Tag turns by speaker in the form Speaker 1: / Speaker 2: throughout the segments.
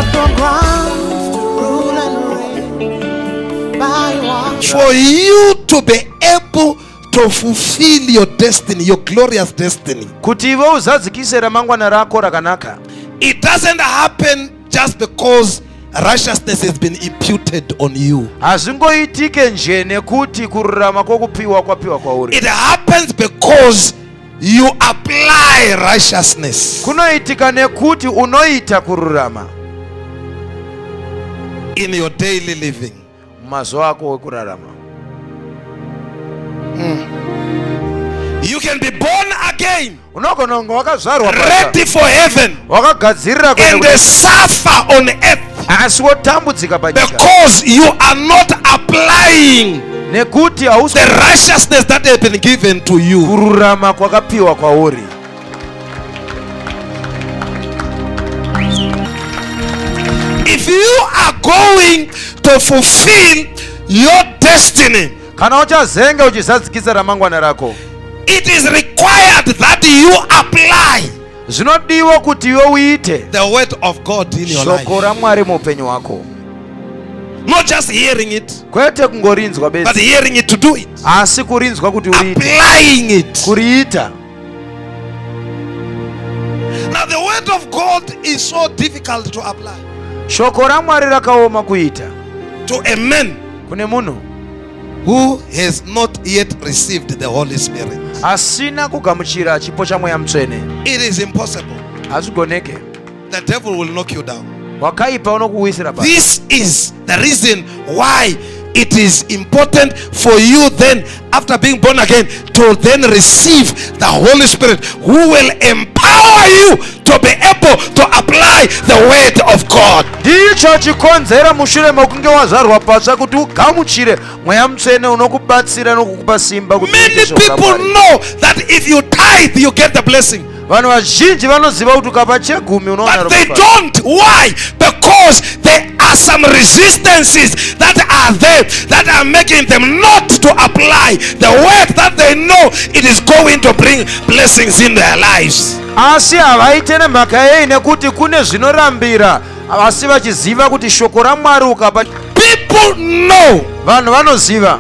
Speaker 1: are programmed to rule and reign by one.
Speaker 2: For you to be able to fulfill your destiny, your glorious destiny.
Speaker 3: Kuti iwe uzadzikise ramangwana rako rakanaka.
Speaker 2: It doesn't happen just because righteousness has been imputed on you.
Speaker 3: Hazvingoitike nje nekuti kururama kwokupiwa kwapiwa kwauri.
Speaker 2: It happens because you apply righteousness.
Speaker 3: Kunoitika nekuti unoita kururama
Speaker 2: In your daily living.
Speaker 3: mazuva ako ekurarama.
Speaker 2: You can be born again,
Speaker 3: Unogononga wakazvarwa
Speaker 2: ready for heaven,
Speaker 3: wakagadzirira
Speaker 2: and suffer on earth
Speaker 3: asi wotambudzika panyika
Speaker 2: because you are not applying
Speaker 3: nekuti
Speaker 2: the righteousness that has been given to you.
Speaker 3: kururama kwakapiwa kwauri.
Speaker 2: If you are going to fulfill your destiny,
Speaker 3: Kana uchazenge uchizadzikisa ramangwana rako,
Speaker 2: it is required that you apply
Speaker 3: zvinodiwa kuti iwe uite
Speaker 2: the word of God in your life.
Speaker 3: shoko raMwari muupenyu wako,
Speaker 2: Not just hearing it,
Speaker 3: kwete kungorinzwa
Speaker 2: but
Speaker 3: besi,
Speaker 2: hearing it to do it.
Speaker 3: asi kurinzwa kuti uriite,
Speaker 2: Applying it.
Speaker 3: kuriita.
Speaker 2: Now the word of God is so difficult to apply
Speaker 3: Shoko raMwari rakaoma kuita
Speaker 2: to a man
Speaker 3: kune munhu
Speaker 2: who has not yet received the Holy Spirit.
Speaker 3: asina kugamuchira chipo cha Mweya Mutsvene.
Speaker 2: It is impossible.
Speaker 3: Hazvigoneke.
Speaker 2: The devil will knock you down.
Speaker 3: Wakaipa unokuwisira pasi.
Speaker 2: This is the reason why it is important for you then, after being born again, to then receive the Holy Spirit, who will empower you to be able to apply the word of God.
Speaker 3: Ndicho chikonzera mushure mokunge wazvarwa patsva kuti ugamuchire Mweya Mutsvene unokubatsira nokukupa simba kuti
Speaker 2: Many
Speaker 3: uite shoko
Speaker 2: people
Speaker 3: raMwari.
Speaker 2: know that if you tithe, you get the blessing.
Speaker 3: Vanhu vazhinji vanoziva kuti ukapa chegumi unoona
Speaker 2: But they
Speaker 3: ropa.
Speaker 2: don't. Why? Because there are some resistances that are there that are making them not to apply the word that they know it is going to bring blessings in their lives.
Speaker 3: Asi havaite nemhaka yei nekuti kune zvinorambira asi vachiziva kuti shoko raMwari ukapa.
Speaker 2: People know
Speaker 3: Vanhu vanoziva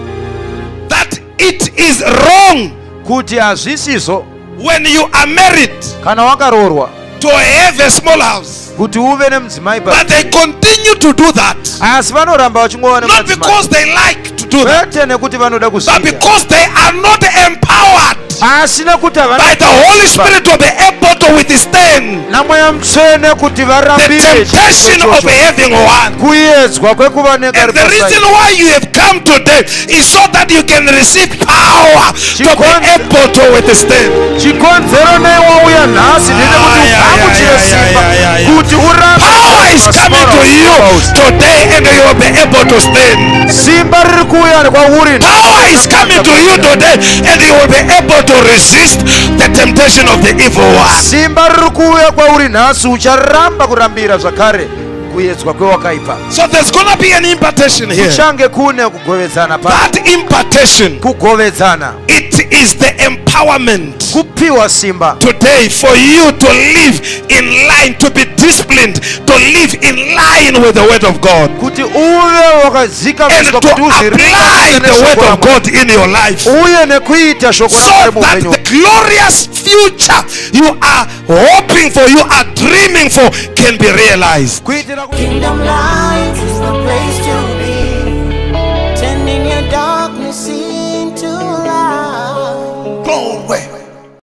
Speaker 2: that it is wrong
Speaker 3: kuti hazvisizvo
Speaker 2: when you are married
Speaker 3: kana wakarorwa
Speaker 2: to have a small house,
Speaker 3: kuti uve nemudzimai
Speaker 2: but
Speaker 3: pa,
Speaker 2: they continue to do that
Speaker 3: asi vanoramba vachingova
Speaker 2: not
Speaker 3: nemadzimai
Speaker 2: because they like to do that,
Speaker 3: kwete nekuti vanoda
Speaker 2: but
Speaker 3: kuziva,
Speaker 2: because they are not empowered
Speaker 3: asi nekuti
Speaker 2: by the Holy Spirit to be able to withstand
Speaker 3: naMweya Mutsvene kuti
Speaker 2: the
Speaker 3: varambire
Speaker 2: temptation of having one.
Speaker 3: kuedzwa kwekuva
Speaker 2: And the reason
Speaker 3: nekaripasai.
Speaker 2: why you have come today is so that you can receive power to be able to withstand.
Speaker 3: Chikonzero newauya nhasi ndechekuti ugamuchire simba kuti
Speaker 2: Power is coming to you today and you will be able to stand.
Speaker 3: simba riri kuuya kwauri.
Speaker 2: Power is coming to you today and you will be able to resist the temptation of the evil one.
Speaker 3: Simba riri kuuya kwauri nhasi ucharamba kurambira zvakare kuedzwa kwewakaipa.
Speaker 2: So there's going to be an impartation here.
Speaker 3: Kuchange kune kugovedzana pa.
Speaker 2: That impartation,
Speaker 3: Kugovedzana.
Speaker 2: it is the empowerment
Speaker 3: Kupiwa simba.
Speaker 2: today for you to live in line, to be disciplined, to live in line with the word of God,
Speaker 3: Kuti uve wakazika
Speaker 2: and to apply the word of God in your life,
Speaker 3: uye nekuita shoko
Speaker 2: so
Speaker 3: raMwari
Speaker 2: that
Speaker 3: muupenyu.
Speaker 2: the glorious future you are hoping for, you are dreaming for, can be realized.
Speaker 3: Kuitira kuti
Speaker 1: Kingdom Lights is the place to be. Turning your darkness into light.
Speaker 2: Glory.